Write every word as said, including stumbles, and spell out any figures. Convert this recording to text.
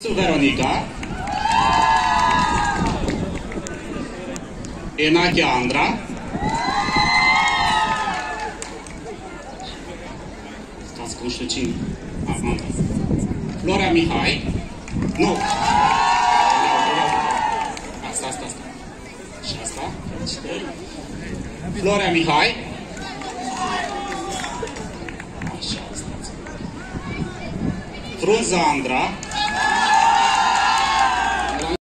Veronica, Enache Andra, stați că nu știu cine, Andra, Florea Mihai, nu, asta, asta, asta, și asta, Florea Mihai, așa, stați, Frunza Andra,